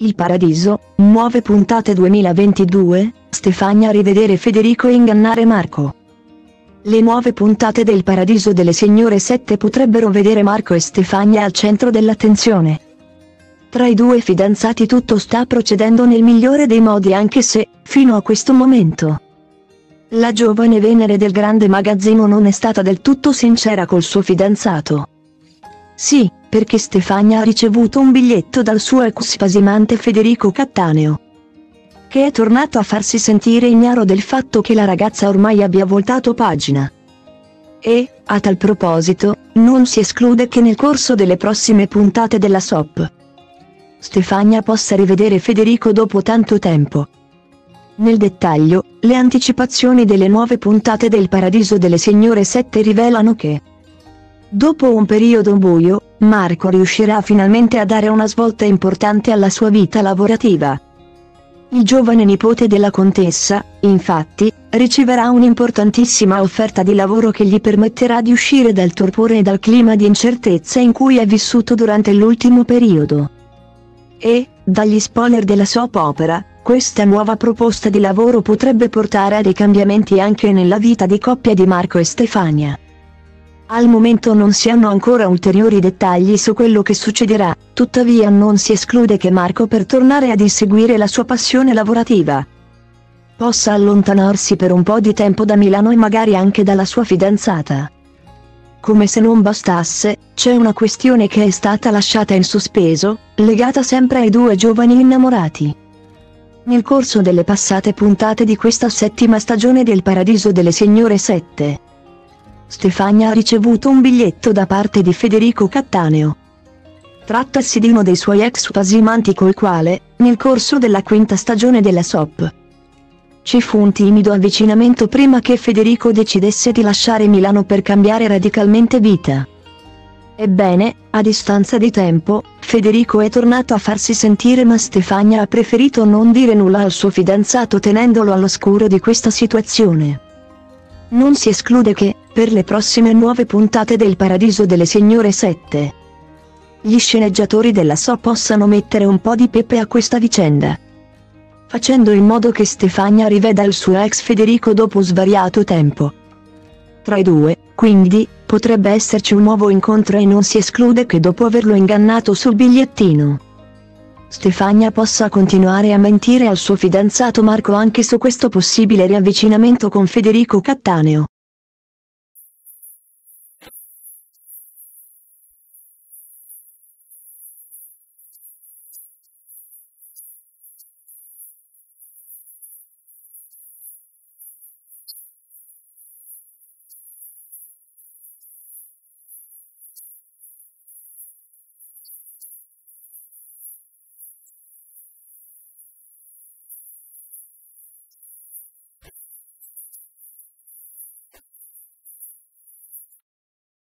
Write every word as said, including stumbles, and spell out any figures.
Il Paradiso, nuove puntate duemilaventidue, Stefania a rivedere Federico e ingannare Marco. Le nuove puntate del Paradiso delle Signore sette potrebbero vedere Marco e Stefania al centro dell'attenzione. Tra i due fidanzati tutto sta procedendo nel migliore dei modi, anche se, fino a questo momento, la giovane Venere del grande magazzino non è stata del tutto sincera col suo fidanzato. Sì, perché Stefania ha ricevuto un biglietto dal suo ex spasimante Federico Cattaneo, che è tornato a farsi sentire ignaro del fatto che la ragazza ormai abbia voltato pagina. E, a tal proposito, non si esclude che nel corso delle prossime puntate della soap Stefania possa rivedere Federico dopo tanto tempo. Nel dettaglio, le anticipazioni delle nuove puntate del Paradiso delle Signore sette rivelano che, dopo un periodo buio, Marco riuscirà finalmente a dare una svolta importante alla sua vita lavorativa. Il giovane nipote della contessa, infatti, riceverà un'importantissima offerta di lavoro che gli permetterà di uscire dal torpore e dal clima di incertezza in cui è vissuto durante l'ultimo periodo. E, dagli spoiler della soap opera, questa nuova proposta di lavoro potrebbe portare a dei cambiamenti anche nella vita di coppia di Marco e Stefania. Al momento non si hanno ancora ulteriori dettagli su quello che succederà, tuttavia non si esclude che Marco, per tornare ad inseguire la sua passione lavorativa, possa allontanarsi per un po' di tempo da Milano e magari anche dalla sua fidanzata. Come se non bastasse, c'è una questione che è stata lasciata in sospeso, legata sempre ai due giovani innamorati. Nel corso delle passate puntate di questa settima stagione del Paradiso delle Signore sette, Stefania ha ricevuto un biglietto da parte di Federico Cattaneo. Trattasi di uno dei suoi ex spasimanti col quale, nel corso della quinta stagione della soap, ci fu un timido avvicinamento prima che Federico decidesse di lasciare Milano per cambiare radicalmente vita. Ebbene, a distanza di tempo, Federico è tornato a farsi sentire, ma Stefania ha preferito non dire nulla al suo fidanzato tenendolo all'oscuro di questa situazione. Non si esclude che, per le prossime nuove puntate del Paradiso delle Signore sette, gli sceneggiatori della soap possano mettere un po' di pepe a questa vicenda, facendo in modo che Stefania riveda il suo ex Federico dopo svariato tempo. Tra i due, quindi, potrebbe esserci un nuovo incontro e non si esclude che dopo averlo ingannato sul bigliettino, Stefania possa continuare a mentire al suo fidanzato Marco anche su questo possibile riavvicinamento con Federico Cattaneo.